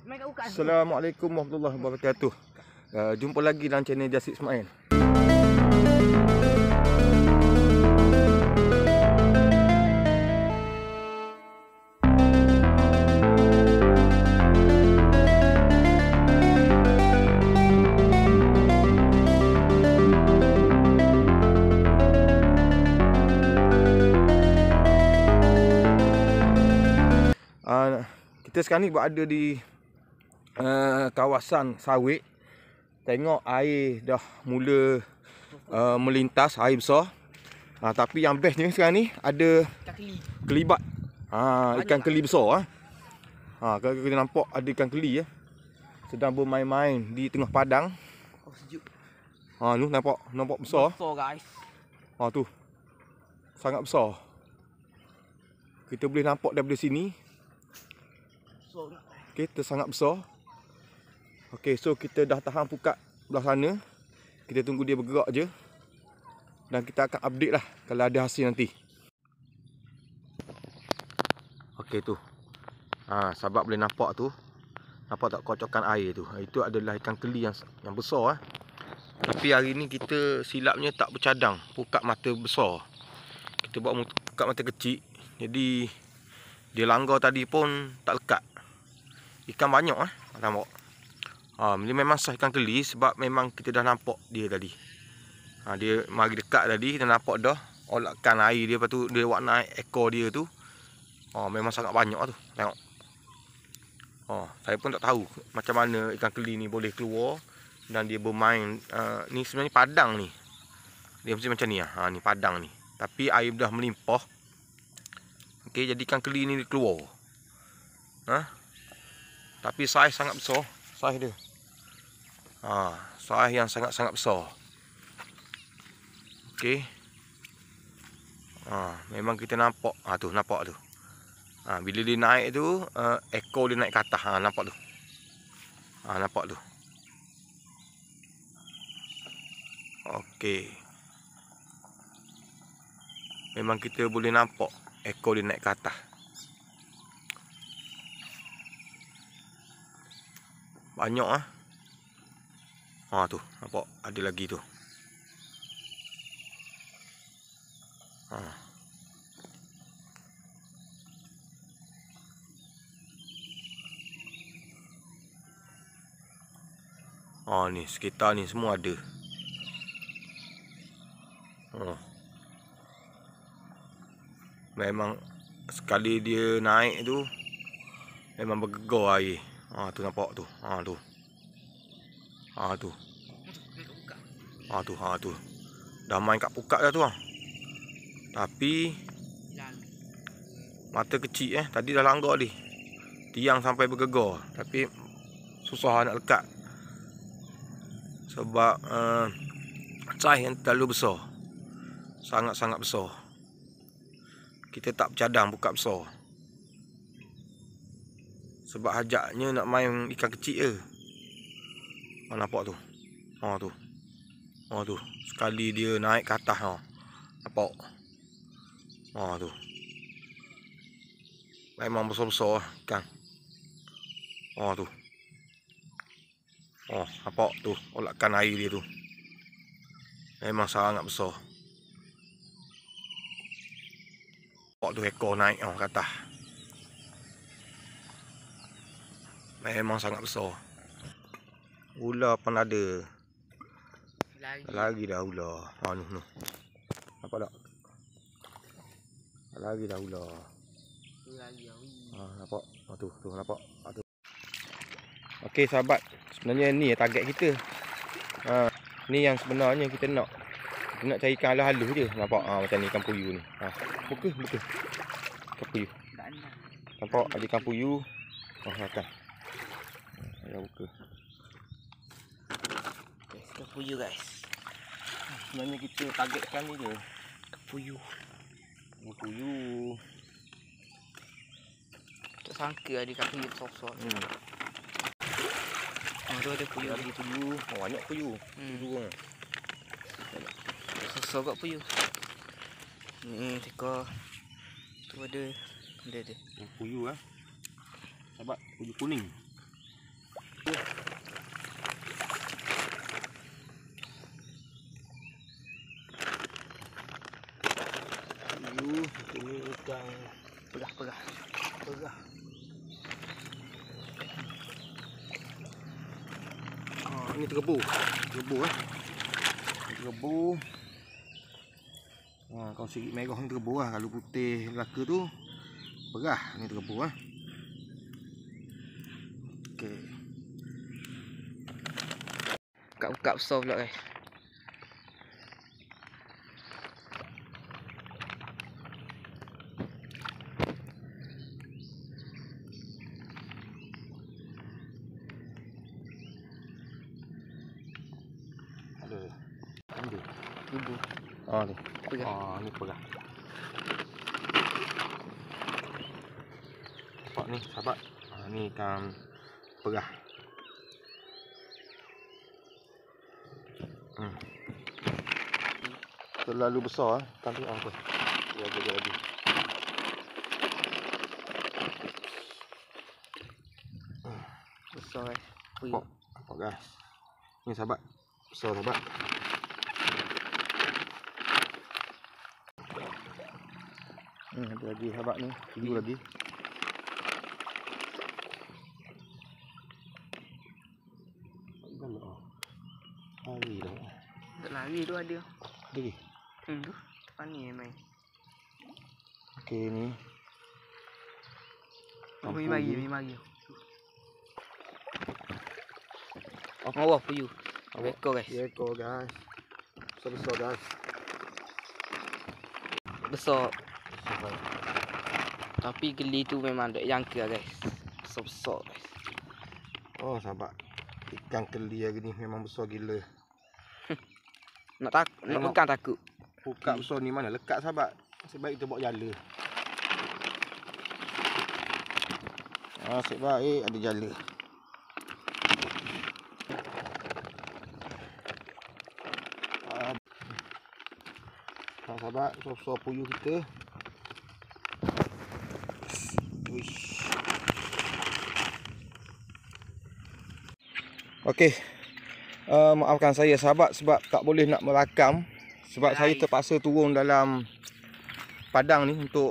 Assalamualaikum warahmatullahi wabarakatuh. Jumpa lagi dalam channel Jasid Ismail. Kita sekarang ni berada di kawasan sawit. Tengok air dah mula melintas, air besar. Tapi yang bestnya sekarang ni ada kelibat. Ikan keli besar. Kalau kita nampak ada ikan keli sedang bermain-main di tengah padang. Sejuk. Tu nampak besar. Besar guys. Tu. Sangat besar. Kita boleh nampak daripada sini. Okey, sangat besar. Okey, so kita dah tahan pukat belah sana. Kita tunggu dia bergerak je. Dan kita akan update lah kalau ada hasil nanti. Okey tu. Sahabat boleh nampak tu. Nampak tak kocokan air tu? Itu adalah ikan keli yang besar. Tapi hari ni kita silapnya tak bercadang pukat mata besar. Kita buat pukat mata kecil. Jadi dia langgar tadi pun tak lekat. Ikan banyak nampak. Dia memang sah ikan keli sebab memang kita dah nampak dia tadi. Dia mari dekat tadi, kita nampak dah olakkan air dia, lepas tu dia buat naik ekor dia tu. Memang sangat banyak tu. Tengok. Saya pun tak tahu macam mana ikan keli ni boleh keluar dan dia bermain. Ni sebenarnya padang ni. Dia mesti macam ni ni padang ni. Tapi air dah melimpah. Okey, jadi ikan keli ni dia keluar. Tapi saiz sangat besar. Saiz dia. Saiz yang sangat-sangat besar. Okey. Memang kita nampak. Tu nampak tu. Bila dia naik tu, ekor dia naik ke atas. Nampak tu. Nampak tu. Okey. Memang kita boleh nampak ekor dia naik ke atas. Banyak tu, nampak ada lagi tu. Ni sekitar ni semua ada. Memang sekali dia naik tu memang bergegar air. Tu nampak tu. Tu. Dah main kat pukat dah tu. Tapi mata kecil tadi dah langgar dia. Tiang sampai bergegar, tapi susah nak lekat. Sebab saiz yang terlalu besar. Sangat-sangat besar. Kita tak bercadang pukat besar. Sebab hajaknya nak main ikan kecil je. Nampak tu. Tu. Sekali dia naik ke atas. Nampak. Tu. Memang besar-besar ikan. Tu. Nampak tu. Olakkan air dia tu. Memang sangat besar. Nampak tu ekor naik ke atas. Memang sangat besar. Ular pun ada. Lagi dah ular. Nuh. Nampak tak? Lagi dah ular. Nampak? Tu nampak. Tu. Okey sahabat, sebenarnya ni target kita. Ni yang sebenarnya kita nak. Kita nak cari ikan halus-halus je. Nampak macam ni ikan puyuh ni. Buka. Ikan puyuh. Nampak ada ikan puyuh. Makan. Saya buka. Ikan puyuh guys. Sebenarnya kita targetkan ni je. Ikan puyuh. Tak sangka ada ikan puyuh besar-besar. Tu ada puyuh. Ada puyuh. Banyak puyuh. Puyuh. Besar kat puyuh. Ni teka. Tu ada. Puyuh Sahabat, puyuh kuning. Ni terbu. Terbu Terbu. Kalau sikit merah ni terbu lah. Kalau putih laka tu perah. Ni terbu lah. Okey. Buka besar pula guys. Ada. Ambil. Ibu. Oh ni. Perah. Oh ni perah. Nampak ni sahabat. Ni ikan perah. Terlalu besar ikan tu apa? Dia ada lagi. Besar guys. Puyuh. Nampak guys. Ni sahabat. Besar sahabat. Ada lagi sahabat ni. Puyuh lagi. Lari dah. Tak lari tu ada. Lagi. Tu. Depan ni main. Okey ni. Mari. Oh, puyuh. Ekor guys. Ekor guys. Besar guys. Besar. Tapi geli tu memang tak jangka guys. Besar guys. Oh sahabat. Ikan keli hari ni memang besar gila. Nak bukan takut. Pukat besar ni mana lekat sahabat. Nasib baik kita bawa jala. Nasib baik ada jala. Sahabat, besar puyuh kita. Wish. Okey. Maafkan saya sahabat sebab tak boleh nak merakam sebab saya terpaksa turun dalam padang ni untuk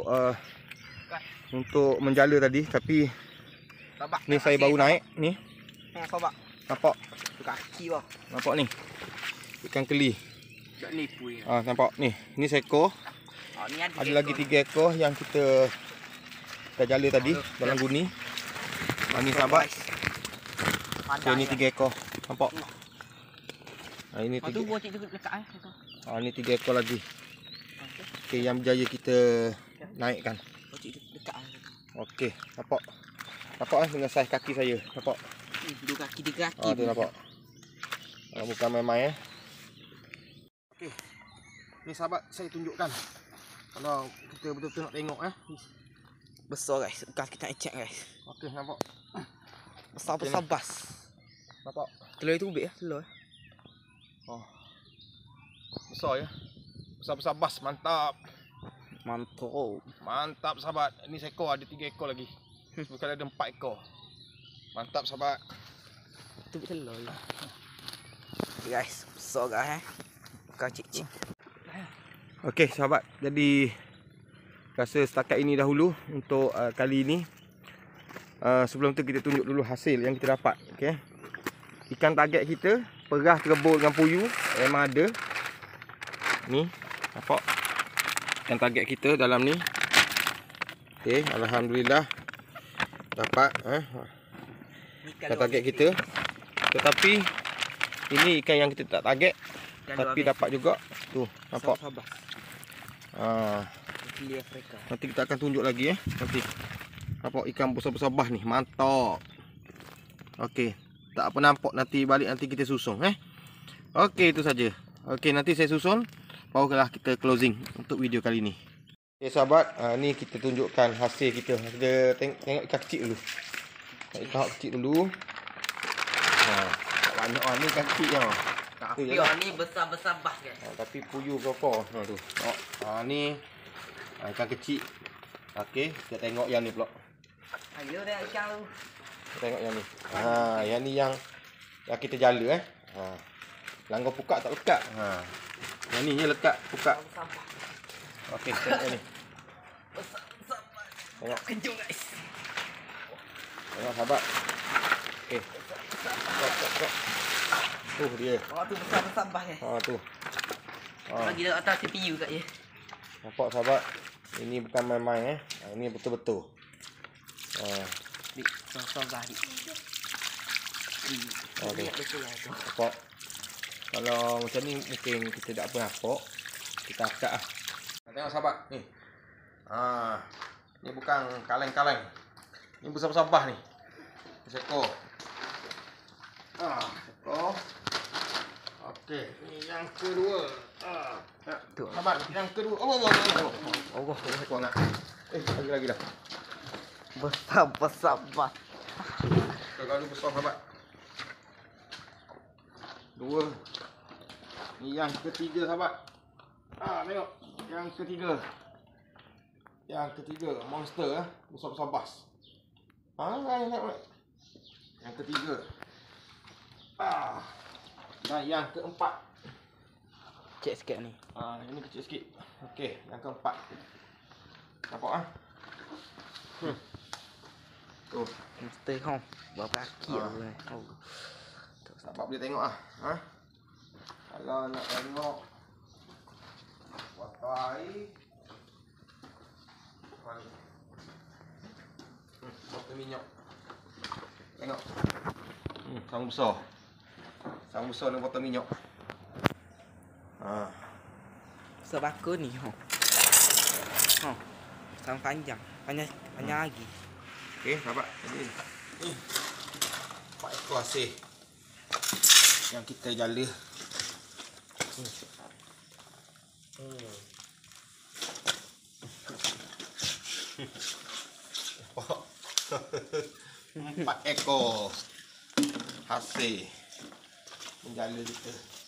menjala tadi, tapi Sahabat. ni saya baru naik ni. Sahabat. Nampak? Kaki bah. Nampak ni. Ikan keli. Tak nipu ni. Nampak ni. Ni seekor. Ni Ada lagi 3 ekor yang kita jala tadi dalam guni. Ni sahabat. Okay, ni 3 ekor. Nampak? Ini 3. Tu buat cik tu dekat Ni 3 ekor lagi. Okey, yang berjaya kita naikkan. Buat cik tu dekat. Okey, nampak? Nampak dengan saiz kaki saya. Nampak? Dua kaki, 3 kaki. Tu nampak. Bukan main-main Okey. Ni sahabat saya tunjukkan. Kalau kita betul-betul nak tengok Besar guys. Bekas kita nak check guys. Okey, nampak. Besar bas. Nampak? Telur itu ubik telur. Besar ya. Besar-besar bas, mantap. Mantap sahabat. Ni seekor, ada 3 ekor lagi. Bukan ada 4 ekor. Mantap sahabat. Tu telur lah. Guys, besar guys. Bukan cik-cik. Okey sahabat, jadi rasa setakat ini dahulu untuk kali ini. Sebelum tu kita tunjuk dulu hasil yang kita dapat. Okey. Ikan target kita perah terbul dengan puyuh memang ada. Ni nampak ikan target kita dalam ni. Okey, alhamdulillah dapat ikan target kita. Tetapi ini ikan yang kita tak target tapi dapat juga. Tu nampak. Nanti kita akan tunjuk lagi nanti. Nampak ikan besar-besar bah ni, mantap. Okey, tak apa nampak, nanti balik nanti kita susun Okey, itu saja. Okey, nanti saya susun barulah kita closing untuk video kali ni. Okey sahabat, ni kita tunjukkan hasil kita. Kita tengok ikan kecil dulu. Ikan kecil dulu. Tak banyak ni ikan kecil je. Tapi ni besar-besar bas guys. Tapi puyuh berapa tu. Ni ikan kecil. Okey, kita tengok yang ni pula. Ayo dah ikan tu. Tengok yang ni. Yang ni yang kita jala Langgar pukat tak lekat. Yang ni je lekat pukat. Okey, tengok ni. Besar-besar bas. Tengok. Kejung guys. Tengok sahabat. Okey. Stop. dia. Oh tu besar-besar bah guys. Ha tu. Ha. Lagi dekat atas CPU kat dia. Nampak sahabat? Ini bukan main-main Ini betul-betul. Ha. Dik, besar bah dik. Okey. Betul lah tu. Nampak? Kalau macam ni mungkin kita tak apa nampak. Kita angkat ah. Tengok sahabat ni. Ha. Ni bukan kaleng-kaleng. Ni besar-besar bah ni. Sekor. Sekor. Okey, ni yang kedua. Tu. Sahabat, yang kedua. Allah. Sekor nak. Lagi dah. Besar-besar bah. Kalau besar sahabat. Dua. Ni yang ketiga sahabat. Tengok. Yang ketiga. Yang ketiga monster besar-besar bas. Tengok. Yang ketiga. Dan yang keempat. Cek sikit ni. Ini kecil sikit. Okey, yang keempat. Nampak Tu. Monster kau. Berapa kaki aku ni. Oh. Sahabat boleh tengok Kalau nak tengok water air. Mari. Botol minyak. Tengok. Sarung besar. Sarung besar dengan botol minyak. Besar bakul ni. Sarung panjang. Panjang lagi. Okey, sahabat. Ini. 4 ekor asih yang kita jala. Empat ekor hasil menjala kita.